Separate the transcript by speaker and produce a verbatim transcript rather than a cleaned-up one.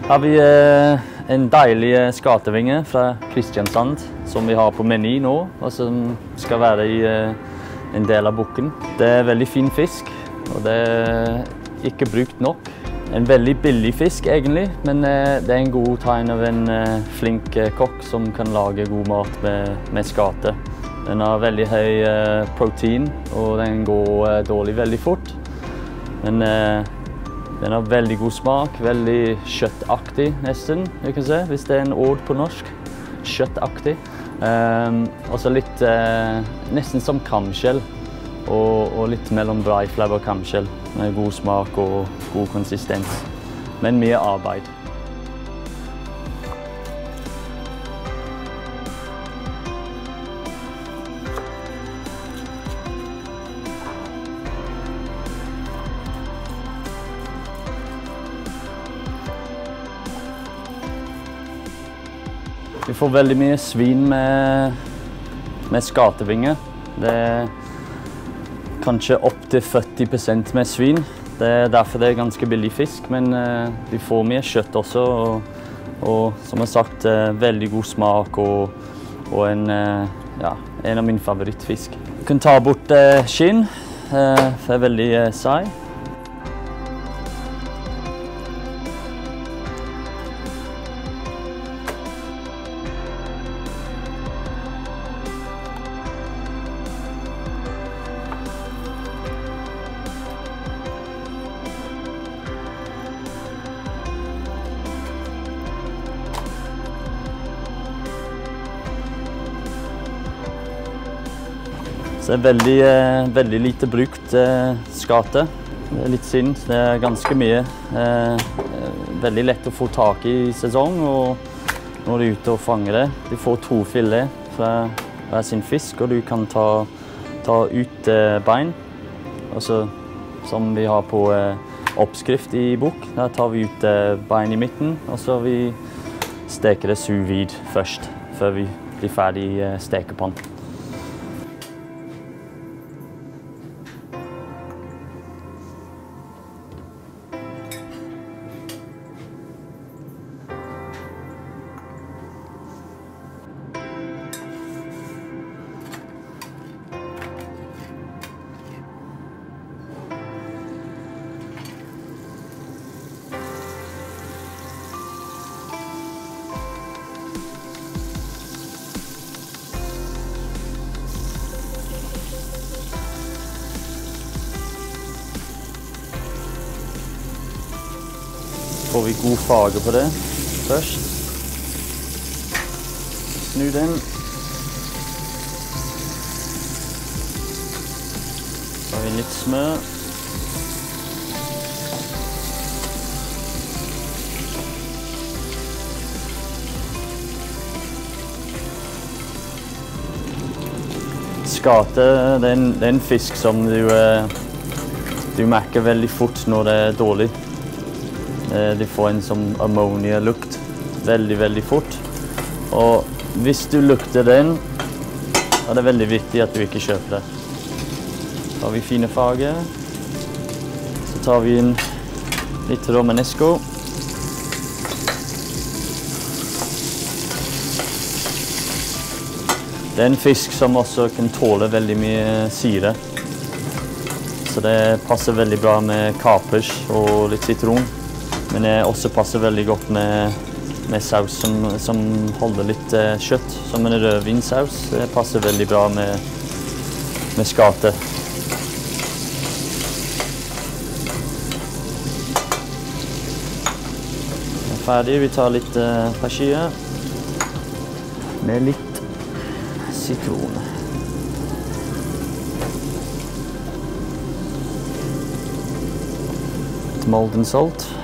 Speaker 1: Har vi eh, en deilig skatevinge fra Kristiansand som vi har på meny nå, og som skal være i eh, en del av bukken. Det er veldig fin fisk, og det er ikke brukt nok. En veldig billig fisk egentlig, men eh, det er en god tegn av en eh, flink eh, kokk som kan lage god mat med, med skate. Den har veldig høy eh, protein, og den går eh, dårlig veldig fort. Men eh, den har veldig god smak, veldig kjøttaktig nesten, jeg kan se, hvis det er en ord på norsk. Kjøttaktig. Um, også litt uh, nesten som kamskjell, og, og litt mellom breiflabb og kamskjell, med god smak og god konsistens, men mye arbeid. Vi får veldig mye svin med, med skatevinger. Det er kanskje opp til førti prosent med svin. Det er derfor det er ganske billig fisk, men uh, vi får mye kjøtt også. Og, og som jeg har sagt, uh, veldig god smak og, og en, uh, ja, en av mine favorittfisk. Vi kan ta bort uh, skinn, uh, det er veldig uh, sei. Det er veldig, eh, veldig lite brukt eh, skate. Det er litt synd, det er ganske mye. Eh, veldig lett å få tak i sesong, og når du er ute og fanger det. Du får to filet fra hver sin fisk, og du kan ta, ta ut eh, bein. Også, som vi har på eh, oppskrift i bok. Der tar vi ut eh, bein i midten, og så vi steker det sous vide først, før vi blir ferdig i eh, stekepann. Får vi god farge på det først. Snu den. Så har vi litt smør. Skate, det er en, det er en fisk som du, du merker veldig fort når det er dårlig. De får en som ammonia-lukt veldig, veldig fort. Og hvis du lukter den, er det veldig viktig at du ikke kjøper det. Så har vi fine farger. Så tar vi inn litt romanesco. Det er en fisk som også kan tåle veldig mye syre. Så det passer veldig bra med kapers og litt sitron. Men det også passer veldig godt med, med saus som, som holder litt eh, kjøtt, som en rødvinsaus. Det passer veldig bra med, med skate. Vi er ferdig. Vi tar litt eh, persille med litt sitron. Litt molten salt.